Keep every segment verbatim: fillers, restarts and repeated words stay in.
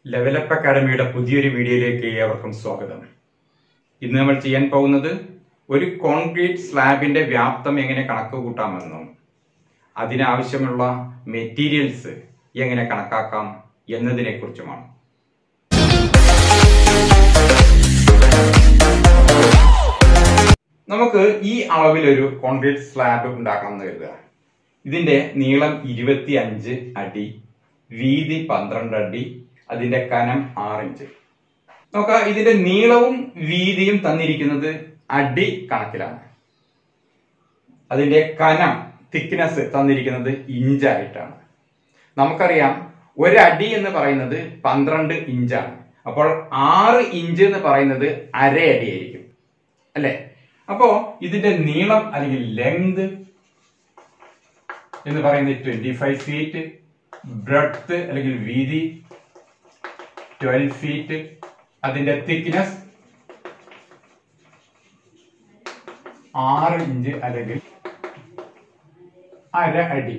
Level up അക്കാഡമിയുടെ പുതിയൊരു വീഡിയോയിലേക്ക് ഏവർക്കും സ്വാഗതം. ഇന്ന് നമ്മൾ ചെയ്യാൻ പോകുന്നത് ഒരു കോൺക്രീറ്റ് സ്ലാബിന്റെ വ്യാപ്തം എങ്ങനെ കണക്ക് കൂട്ടാമെന്നും അതിനാവശ്യമുള്ള മെറ്റീരിയൽസ് എങ്ങനെ കണക്കാക്കാം എന്നതിനെ കുറിച്ചുമാണ്. നമുക്ക് ഈ അളവിലൊരു കോൺക്രീറ്റ് സ്ലാബ് ഉണ്ടാക്കണം എന്ന് കരുതുക. ഇതിന്റെ നീളം ഇരുപത്തി അഞ്ച് അടി, വീതി പന്ത്രണ്ട് അടി, അതിന്റെ കനം ആറ് ഇഞ്ച്. നോക്കാം, ഇതിന്റെ നീളവും വീതിയും തന്നിരിക്കുന്നത് അടി കണക്കിലാണ്. അതിന്റെ കനം തിക്നെസ് തന്നിരിക്കുന്നത് ഇഞ്ചായിട്ടാണ്. നമുക്കറിയാം ഒരടി എന്ന് പറയുന്നത് പന്ത്രണ്ട് ഇഞ്ചാണ്. അപ്പോൾ ആറ് ഇഞ്ച് എന്ന് പറയുന്നത് അര അടി ആയിരിക്കും അല്ലെ. അപ്പോ ഇതിന്റെ നീളം അല്ലെങ്കിൽ ലെങ്ത് എന്ന് പറയുന്നത് ട്വന്റി ഫൈവ് ഫീറ്റ്, ബ്രെഡ്ത്ത് അല്ലെങ്കിൽ വീതി ട്വൽവ് ഫീറ്റ്, അതിന്റെ തിക്നെസ് ആറ് ഇഞ്ച് അല്ലെങ്കിൽ അര അടി.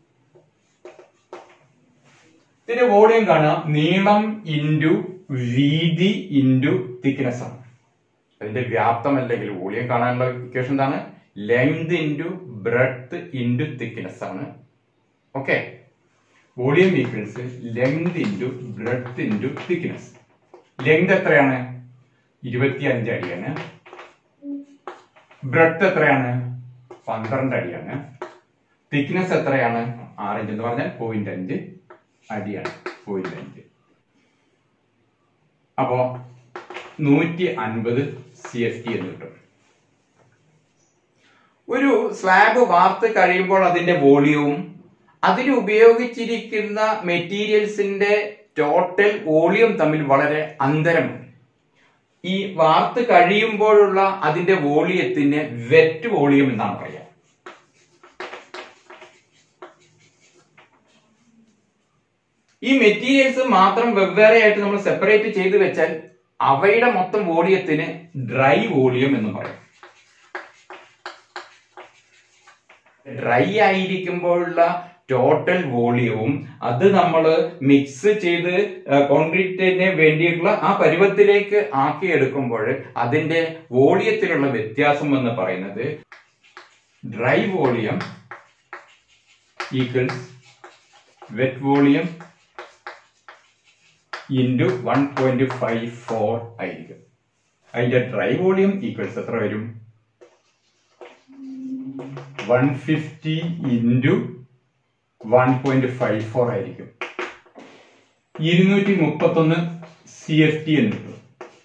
ഇതിന്റെ വോളിയം കാണാം, നീളം ഇൻറ്റു വീതി ഇൻറ്റു തിക്നെസ് ആണ്. അതിന്റെ വ്യാപ്തം അല്ലെങ്കിൽ വോളിയം കാണാനുള്ള ഇക്വേഷൻ എന്താണ്? Length into breadth into thickness ആണ്. Okay, volume equals length into breadth into thickness. Length എത്രയാണ്? ഇരുപത്തി അഞ്ച് അടിയാണ്. ബ്രെഡ്ത്ത് എത്രയാണ്? പന്ത്രണ്ട് അടിയാണ്. തിക്നെസ് എത്രയാണ്? ആറ് ഇഞ്ച് എന്ന് പറഞ്ഞാൽ പോയിന്റ് അഞ്ച് അടിയാണ്. പോയിന്റ് അഞ്ച്. അപ്പോ നൂറ്റി അൻപത് സി എഫ് ടി എന്ന് കിട്ടും. ഒരു സ്ലാബ് വാർത്ത് കഴിയുമ്പോൾ അതിന്റെ വോളിയവും അതിൽ ഉപയോഗിച്ചിരിക്കുന്ന മെറ്റീരിയൽസിന്റെ ടോട്ടൽ വോളിയം തമ്മിൽ വളരെ അന്തരമുണ്ട്. ഈ വാർത്ത് കഴിയുമ്പോഴുള്ള അതിന്റെ വോളിയത്തിന് വെറ്റ് വോളിയം എന്നാണ് പറയുക. ഈ മെറ്റീരിയൽസ് മാത്രം വെവ്വേറെ ആയിട്ട് നമ്മൾ സെപ്പറേറ്റ് ചെയ്ത് വെച്ചാൽ അവയുടെ മൊത്തം വോളിയത്തിന് ഡ്രൈ വോളിയം എന്ന് പറയും. ഡ്രൈ ആയിരിക്കുമ്പോഴുള്ള ടോട്ടൽ വോളിയവും അത് നമ്മൾ മിക്സ് ചെയ്ത് കോൺക്രീറ്റിന് വേണ്ടിയിട്ടുള്ള ആ പരുവത്തിലേക്ക് ആക്കിയെടുക്കുമ്പോൾ അതിന്റെ വോളിയത്തിലുള്ള വ്യത്യാസം എന്ന് പറയുന്നത് dry volume equals wet volume into one point five four ആയിരിക്കും. അതിന്റെ ഡ്രൈ വോളിയം ഈക്വൽസ് എത്ര വരും? One fifty into one point five four ആയിരിക്കും. ഇരുന്നൂറ്റി മുപ്പത്തി ഒന്ന് സി എഫ് ടി എന്ന് കിട്ടും.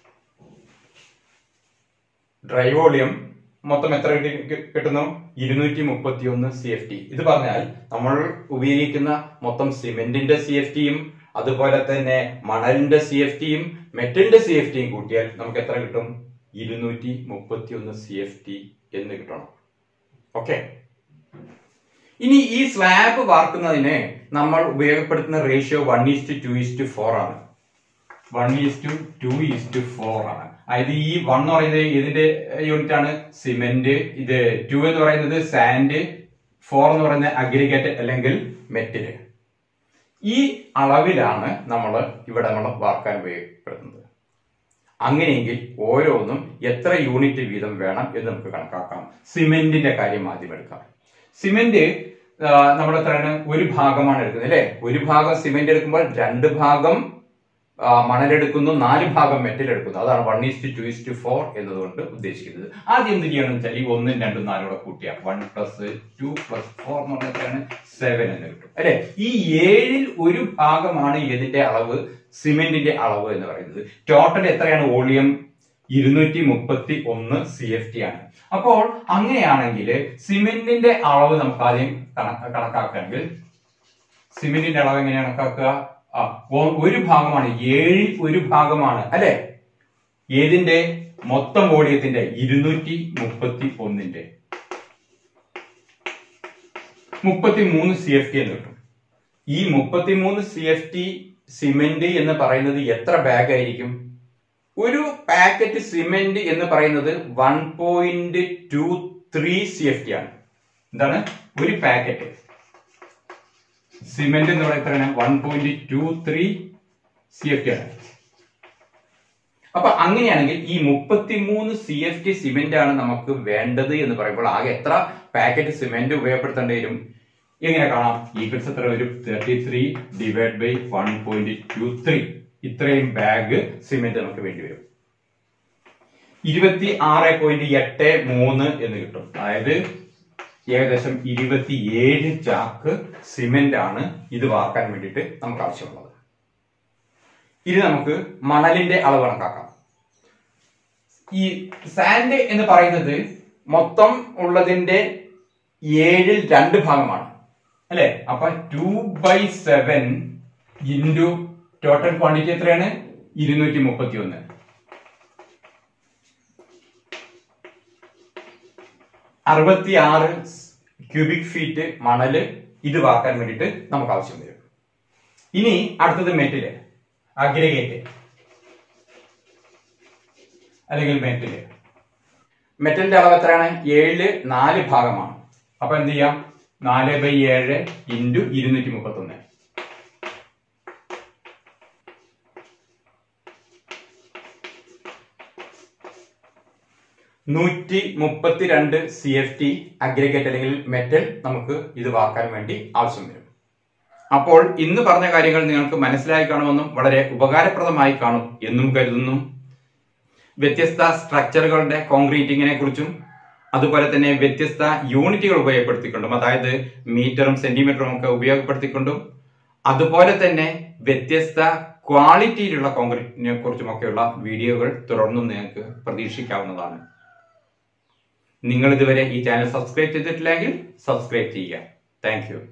ഡ്രൈ വോളിയം മൊത്തം എത്ര കിട്ടുന്നു? ഇരുന്നൂറ്റി മുപ്പത്തി ഒന്ന് സി എഫ് ടി. ഇത് പറഞ്ഞാൽ നമ്മൾ ഉപയോഗിക്കുന്ന മൊത്തം സിമെന്റിന്റെ സി എഫ് ടിയും അതുപോലെ തന്നെ മണലിന്റെ സി എഫ് ടിയും മെറ്റലിന്റെ സി എഫ് ടിയും കൂട്ടിയാൽ നമുക്ക് എത്ര കിട്ടും? ഇരുന്നൂറ്റി മുപ്പത്തി ഒന്ന് സി എഫ് ടി എന്ന് കിട്ടണം. ഓക്കെ, ഇനി ഈ സ്ലാബ് വാർക്കുന്നതിന് നമ്മൾ ഉപയോഗപ്പെടുത്തുന്ന ratio one is to two is to four ആണ്. One is to two is to four ആണ്. അതായത് ഈ വൺ എന്ന് പറയുന്നത് ഇതിന്റെ യൂണിറ്റ് ആണ് സിമെന്റ്, ഇത് ടു എന്ന് പറയുന്നത് സാൻഡ്, ഫോർ എന്ന് പറയുന്നത് അഗ്രിഗേറ്റ് അല്ലെങ്കിൽ മെറ്റല്. ഈ അളവിലാണ് നമ്മൾ ഇവിടെ നമ്മൾ വാർക്കാൻ ഉപയോഗപ്പെടുത്തുന്നത്. അങ്ങനെയെങ്കിൽ ഓരോന്നും എത്ര യൂണിറ്റ് വീതം വേണം എന്ന് നമുക്ക് കണക്കാക്കാം. സിമെന്റിന്റെ കാര്യം ആദ്യം എടുക്കാം. സിമെന്റ് നമ്മൾ എത്രയാണ്? ഒരു ഭാഗമാണ് എടുക്കുന്നത് അല്ലെ. ഒരു ഭാഗം സിമെന്റ് എടുക്കുമ്പോൾ രണ്ട് ഭാഗം മണലെടുക്കുന്നു, നാല് ഭാഗം മെറ്റൽ എടുക്കുന്നു. അതാണ് one is to two is to four എന്നതുകൊണ്ട് ഉദ്ദേശിക്കുന്നത്. ആദ്യം എന്ത് ചെയ്യണം വെച്ചാൽ ഈ ഒന്നും രണ്ടും നാലും കൂടെ കൂട്ടിയാൽ one plus two plus four എന്ന് പറഞ്ഞാൽ സെവൻ എന്ന് കിട്ടും അല്ലെ. ഈ ഏഴിൽ ഒരു ഭാഗമാണ് ഇതിന്റെ അളവ്, സിമെന്റിന്റെ അളവ് എന്ന് പറയുന്നത്. ടോട്ടൽ എത്രയാണ് വോളിയം? ഇരുന്നൂറ്റി മുപ്പത്തി ഒന്ന് സി എഫ് ടി ആണ്. അപ്പോൾ അങ്ങനെയാണെങ്കിൽ സിമെന്റിന്റെ അളവ് നമുക്ക് ആദ്യം കണക്കാക്കുകയാണെങ്കിൽ സിമെന്റിന്റെ അളവ് എങ്ങനെയാണ് കണക്കാക്കുക? ആ ഒരു ഭാഗമാണ്, ഏഴിൽ ഒരു ഭാഗമാണ് അല്ലെ ഏതിന്റെ? മൊത്തം വോളിയത്തിന്റെ ഇരുന്നൂറ്റി മുപ്പത്തി ഒന്നിന്റെ മുപ്പത്തി മൂന്ന് സി എഫ് ടി എന്ന് കിട്ടും. ഈ മുപ്പത്തി മൂന്ന് സി എഫ് ടി സിമെന്റ് എന്ന് പറയുന്നത് എത്ര ബാഗ് ആയിരിക്കും? ഒരു പാക്കറ്റ് സിമെന്റ് എന്ന് പറയുന്നത് one point two three C F T ആണ്. എന്താണ് ഒരു പാക്കറ്റ്? സിമെന്റ് എന്ന് പറയുന്നത് one point two three C F T ആണ്. അപ്പൊ അങ്ങനെയാണെങ്കിൽ ഈ മുപ്പത്തിമൂന്ന് സി എഫ് ടി സിമെന്റ് ആണ് നമുക്ക് വേണ്ടത് എന്ന് പറയുമ്പോൾ ആകെ എത്ര പാക്കറ്റ് സിമെന്റ് ഉപയോഗപ്പെടുത്തേണ്ടി വരും? എങ്ങനെ കാണാം? ഈക്വൽസ് എത്ര വരും? Thirty three divide by one point two three. ഇത്രയും ബാഗ് സിമെന്റ് നമുക്ക് വേണ്ടി വരും. ഇരുപത്തി ആറ് പോയിന്റ് എട്ട് മൂന്ന് എന്ന് കിട്ടും. അതായത് ഏകദേശം ഇരുപത്തിയേഴ് ചാക്ക് സിമെന്റ് ആണ് ഇത് വാർക്കാൻ വേണ്ടിയിട്ട് നമുക്ക് ആവശ്യമുള്ളത്. ഇനി നമുക്ക് മണലിന്റെ അളവ് കണക്കാക്കാം. ഈ സാൻഡ് എന്ന് പറയുന്നത് മൊത്തം ഉള്ളതിന്റെ ഏഴിൽ രണ്ട് ഭാഗമാണ് അല്ലെ. അപ്പൊ two by seven into total quantity എത്രയാണ്? ഇരുന്നൂറ്റി മുപ്പത്തി ഒന്ന്. അറുപത്തി ആറ് ക്യൂബിക് ഫീറ്റ് മണല് ഇത് വാർക്കാൻ വേണ്ടിയിട്ട് നമുക്ക് ആവശ്യം വരും. ഇനി അടുത്തത് മെറ്റല്, അഗ്രിഗേറ്റ് അല്ലെങ്കിൽ മെറ്റല്. മെറ്റലിന്റെ അളവ് എത്രയാണ്? ഏഴില് നാല് ഭാഗമാണ്. അപ്പൊ എന്ത് ചെയ്യാം? നാല് ബൈ ഏഴ് ഇൻറ്റു ഇരുന്നൂറ്റി മുപ്പത്തി ഒന്ന്. നൂറ്റി മുപ്പത്തിരണ്ട് സി എഫ് ടി അഗ്രിഗേറ്റ് അല്ലെങ്കിൽ മെറ്റൽ നമുക്ക് ഇത് വാർക്കാൻ വേണ്ടി ആവശ്യം വരും. അപ്പോൾ ഇന്ന് പറഞ്ഞ കാര്യങ്ങൾ നിങ്ങൾക്ക് മനസ്സിലായി കാണുമെന്നും വളരെ ഉപകാരപ്രദമായി കാണും എന്നും കരുതുന്നു. വ്യത്യസ്ത സ്ട്രക്ചറുകളുടെ കോൺക്രീറ്റിങ്ങിനെ കുറിച്ചും അതുപോലെ തന്നെ വ്യത്യസ്ത യൂണിറ്റുകൾ ഉപയോഗപ്പെടുത്തിക്കൊണ്ടും, അതായത് മീറ്ററും സെന്റിമീറ്ററും ഒക്കെ ഉപയോഗപ്പെടുത്തിക്കൊണ്ടും, അതുപോലെ തന്നെ വ്യത്യസ്ത ക്വാളിറ്റിയിലുള്ള കോൺക്രീറ്റിനെ കുറിച്ചുമൊക്കെയുള്ള വീഡിയോകൾ തുടർന്നും നിങ്ങൾക്ക് പ്രതീക്ഷിക്കാവുന്നതാണ്. നിങ്ങൾ ഇതുവരെ ഈ ചാനൽ സബ്സ്ക്രൈബ് ചെയ്തിട്ടില്ലെങ്കിൽ സബ്സ്ക്രൈബ് ചെയ്യുക. Thank U.